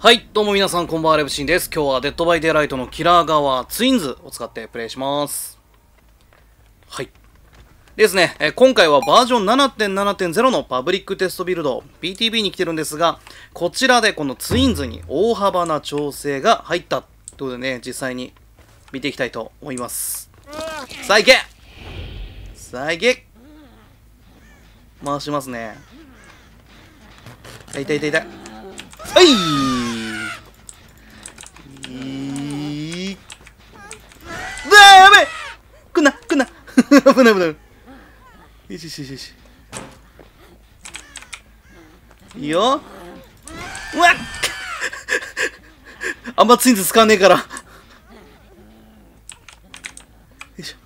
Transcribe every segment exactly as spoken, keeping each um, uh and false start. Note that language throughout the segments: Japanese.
はい、どうも皆さんこんばんは、レブシンです。今日はデッドバイデイライトのキラー側ツインズを使ってプレイします。はい。ですね、え今回はバージョン ななてんななてんゼロ のパブリックテストビルド ビーティービー に来てるんですが、こちらでこのツインズに大幅な調整が入ったということでね、実際に見ていきたいと思います。さあ行けさあ行け回しますね。痛い痛い痛い痛い。はいー。うわー、やべえ、来んな来んな危ない危ない。よしよしよしよし。いいよ。うわっあんまツインズ使わねえから。よいしょ。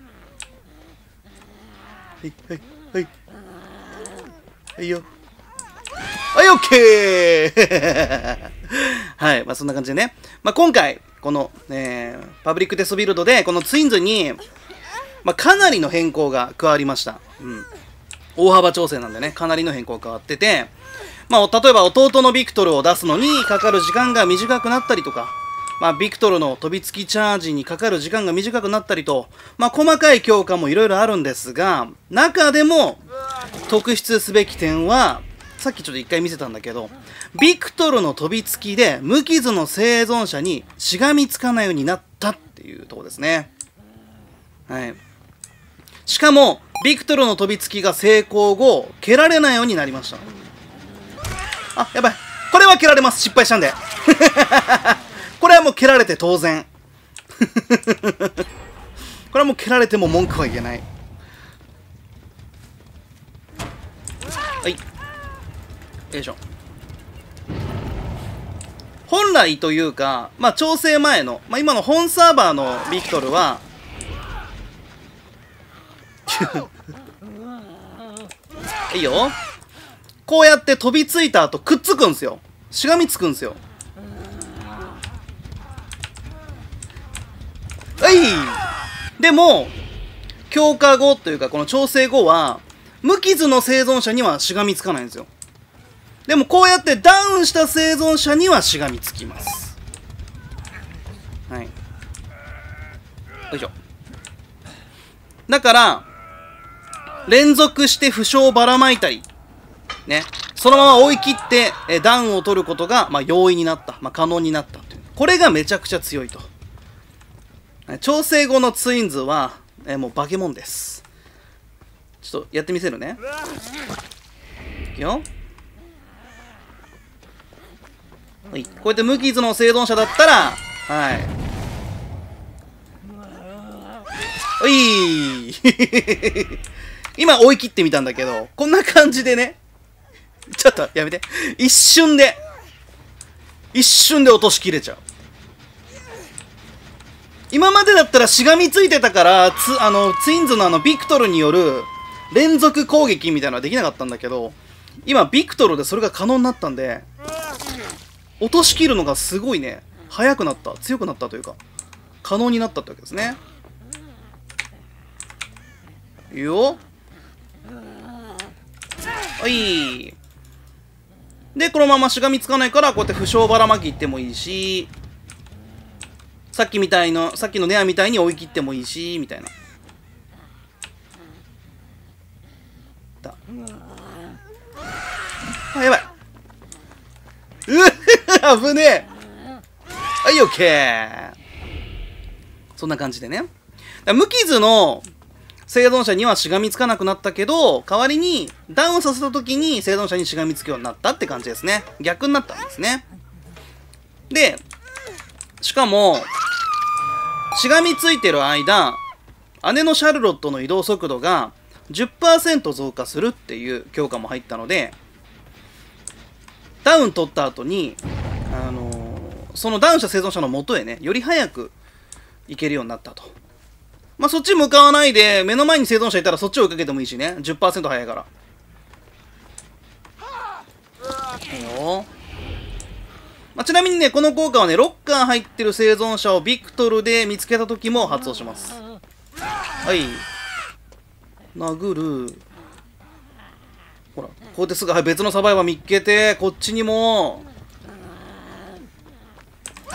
はいはいはいはいよ。はい、オッケーはい、まあそんな感じでね。まあ今回、この、えー、パブリックテストビルドで、このツインズに、まあかなりの変更が加わりました。うん。大幅調整なんでね、かなりの変更が変わってて、まあ例えば弟のビクトルを出すのにかかる時間が短くなったりとか、まあビクトルの飛びつきチャージにかかる時間が短くなったりと、まあ細かい強化もいろいろあるんですが、中でも特筆すべき点は、さっきちょっと一回見せたんだけど、ビクトルの飛びつきで無傷の生存者にしがみつかないようになったっていうところですね。はい。しかも、ビクトルの飛びつきが成功後、蹴られないようになりました。あ、やばい。これは蹴られます。失敗したんで。これはもう蹴られて当然。これはもう蹴られても文句は言えない。はい。よいしょ。本来というか、まあ調整前の、まあ今の本サーバーのビクトルは、いいよ。こうやって飛びついた後くっつくんすよ。しがみつくんすよ。はい。でも、強化後というかこの調整後は、無傷の生存者にはしがみつかないんですよ。でもこうやってダウンした生存者にはしがみつきます。はい。よいしょ。だから、連続して負傷をばらまいたり、ね。そのまま追い切って、えダウンを取ることが、まあ、容易になった。まあ、可能になったという。これがめちゃくちゃ強いと。調整後のツインズは、えもう化け物です。ちょっとやってみせるね。いくよ。はい、こうやって無傷の生存者だったら、はい。おい今追い切ってみたんだけど、こんな感じでね、ちょっとやめて。一瞬で、一瞬で落としきれちゃう。今までだったらしがみついてたから、つあのツインズのあのビクトルによる連続攻撃みたいなのはできなかったんだけど、今ビクトルでそれが可能になったんで、落としきるのがすごいね、速くなった、強くなったというか、可能になったってわけですね。いいよ。はい。で、このまましがみつかないから、こうやって負傷ばらまきいってもいいし、さっきみたいの、さっきのネアみたいに追い切ってもいいし、みたいな。だ。あ、やばい。うっ危ねえ。はい、オッケー。そんな感じでね。無傷の生存者にはしがみつかなくなったけど、代わりにダウンさせた時に生存者にしがみつくようになったって感じですね。逆になったんですね。で、しかも、しがみついてる間、姉のシャルロットの移動速度が じゅっパーセント 増加するっていう強化も入ったので、ダウン取った後に、あのー、そのダウンした生存者の元へね、より早く行けるようになったと。まあ、そっち向かわないで、目の前に生存者いたらそっちを追いかけてもいいしね。じゅっパーセント 早いから。いいよ。まあ、ちなみにね、この効果はね、ロッカー入ってる生存者をビクトルで見つけた時も発動します。はい。殴る。ほら、こうやってすぐ、はい、別のサバイバー見っけて、こっちにも、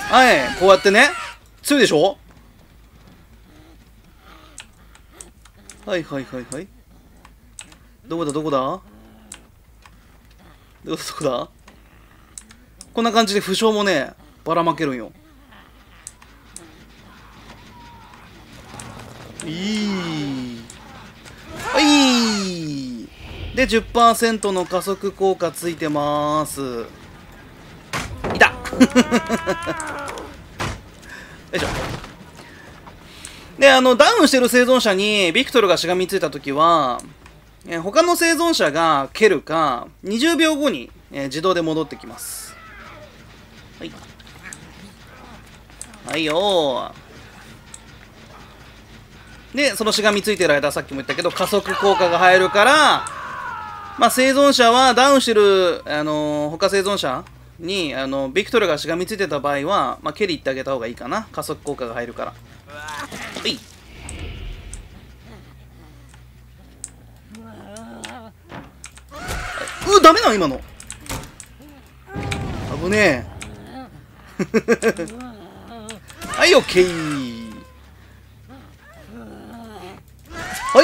はい、こうやってね。強いでしょ。はいはいはいはい。どこだどこだどこだどこだ。こんな感じで負傷もね、ばらまけるんよ。いい。はい。で、じゅっパーセント の加速効果ついてまーす。いたよいしょ。で、あの、ダウンしてる生存者にビクトルがしがみついたときは、えー、他の生存者が蹴るか、にじゅうびょうごに、えー、自動で戻ってきます。はい。はいよー。で、そのしがみついてる間、さっきも言ったけど、加速効果が入るから、まあ、生存者はダウンしてる、あのー、他生存者に、あのビクトルがしがみついてた場合は、まあ、蹴り行ってあげた方がいいかな。加速効果が入るから。はい。う、ダメなの今の。危ねえ。はい、オッケー。はい、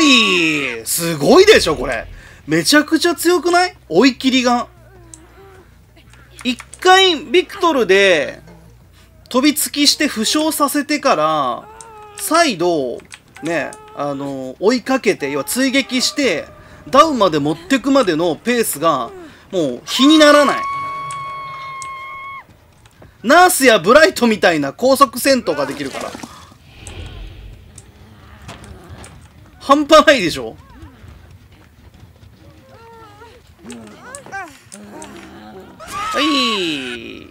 すごいでしょこれ。めちゃくちゃ強くない？追い切りが。一回ビクトルで飛びつきして負傷させてから再度ね、あの追いかけて、要は追撃してダウンまで持ってくまでのペースがもう比にならない。ナースやブライトみたいな高速戦闘ができるから半端ないでしょ。はい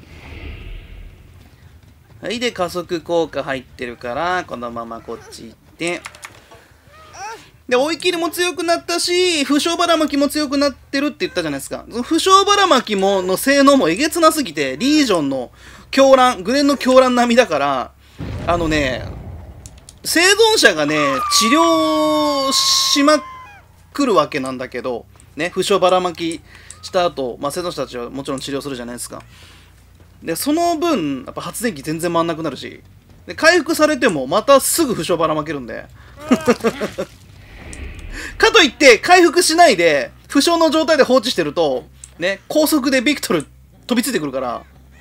はい。で、加速効果入ってるから、このままこっち行って。で、追い切りも強くなったし、負傷ばらまきも強くなってるって言ったじゃないですか。その負傷ばらまきもの性能もえげつなすぎて、リージョンの狂乱、グレンの狂乱並みだから、あのね、生存者がね、治療しまくるわけなんだけど、ね、負傷ばらまきした後、まあ、生存者たちはもちろん治療するじゃないですか。で、その分、やっぱ発電機全然回んなくなるし、で回復されてもまたすぐ負傷ばらまけるんで。かといって、回復しないで、負傷の状態で放置してると、ね、高速でビクトル飛びついてくるから、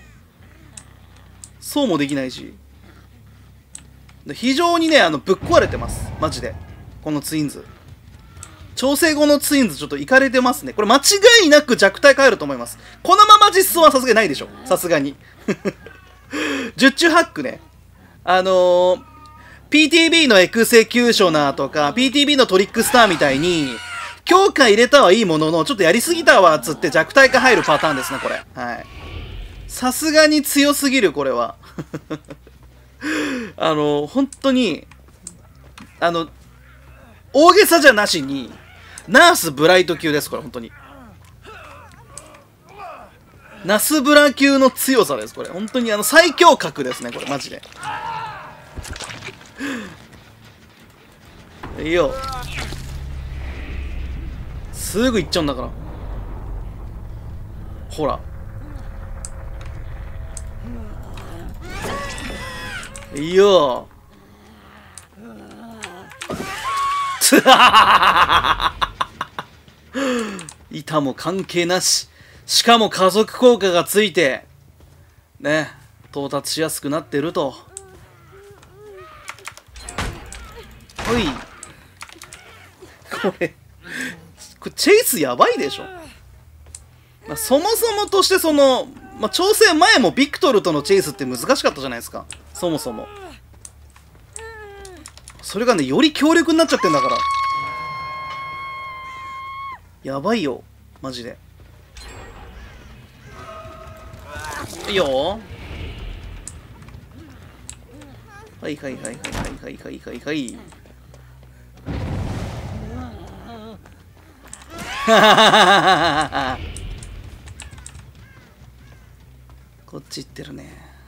そうもできないし。で非常にね、あの、ぶっ壊れてます。マジで。このツインズ。調整後のツインズちょっといかれてますね。これ間違いなく弱体変えると思います。このまま実装はさすがにないでしょ。さすがに。十中八九ね。あのー、ピーティービー のエクセキューショナーとか、ピーティービー のトリックスターみたいに、強化入れたはいいものの、ちょっとやりすぎたわっつって弱体化入るパターンですね、これ。はい。さすがに強すぎる、これは。あのー、本当に、あの、大げさじゃなしに、ナースブライト級です、これ、本当に。ナスブラ級の強さです、これ。本当にあの、最強格ですね、これ、マジで。いいよ。すぐ行っちゃうんだから。ほら。いいよ。板も関係なし。しかも加速効果がついて、ね、到達しやすくなってると。ほい。これ、これチェイスやばいでしょ。まあ、そもそもとしてその、まあ、調整前もビクトルとのチェイスって難しかったじゃないですか。そもそも。それがね、より強力になっちゃってんだから。やばいよ。マジで。いいよ。はいはいはいはいはいはいはいはい。こっち行ってるね。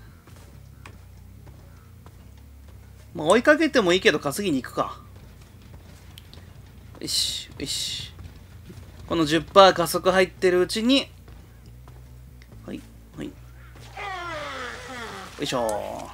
まあ追いかけてもいいけど稼ぎに行くか。よしよし。この じゅっパーセント 加速入ってるうちに、はいはいよいしょ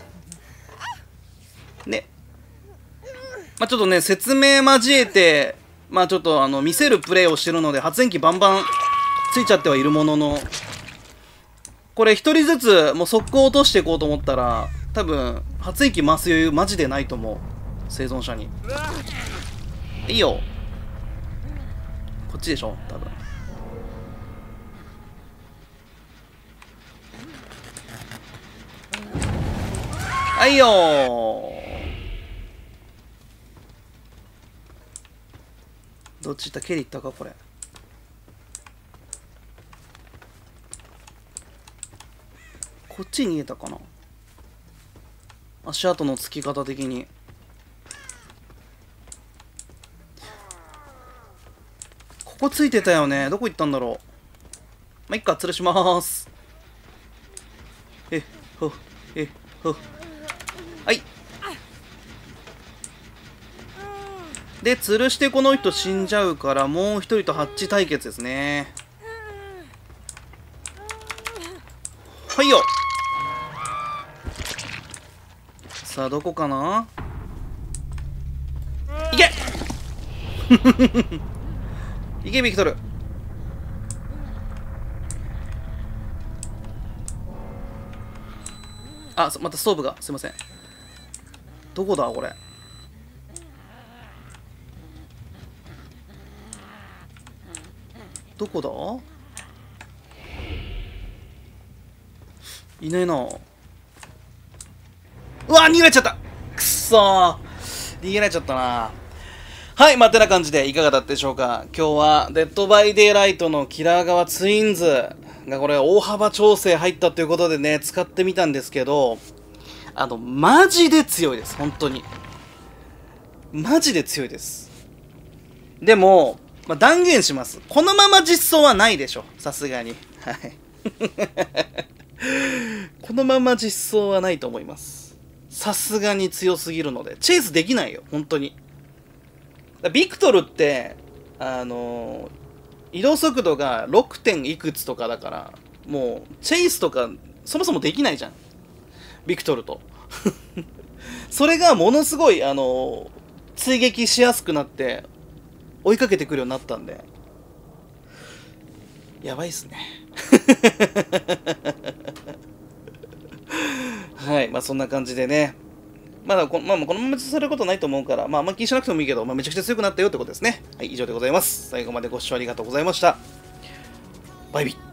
ー。ね。まあちょっとね、説明交えて、まあちょっとあの、見せるプレイをしてるので、発電機バンバンついちゃってはいるものの、これ一人ずつもう速攻落としていこうと思ったら、多分、発電機回す余裕マジでないと思う。生存者に。いいよ。こっちでしょ多分。はいよー。どっち行った？ケリ行ったかこれ。こっちに逃げたかな。足跡のつき方的に。ここついてたよね。どこ行ったんだろう。まあ、いっか、吊るしまーす。え、ほ、え、ほ。はい。で、吊るしてこの人死んじゃうから、もう一人とハッチ対決ですね。はいよ。さあ、どこかないけいけビクトル。あ、またストーブがすいません。どこだこれ。どこだいないな。うわ逃げられちゃった。くっそー逃げられちゃったな。はい、まあ、てな感じでいかがだったでしょうか。今日はデッドバイデイライトのキラー側ツインズがこれ大幅調整入ったということでね、使ってみたんですけど、あの、マジで強いです。本当に。マジで強いです。でも、まあ、断言します。このまま実装はないでしょ。さすがに。はい。このまま実装はないと思います。さすがに強すぎるので。チェイスできないよ。本当に。ビクトルって、あのー、移動速度が ろく. 点いくつとかだから、もう、チェイスとか、そもそもできないじゃん。ビクトルと。それがものすごい、あのー、追撃しやすくなって、追いかけてくるようになったんで、やばいっすね。はい、まあそんな感じでね。まだこ、まあ、このままされることないと思うから、まあ、あんま気にしなくてもいいけど、まあ、めちゃくちゃ強くなったよってことですね。はい、以上でございます。最後までご視聴ありがとうございました。バイビー。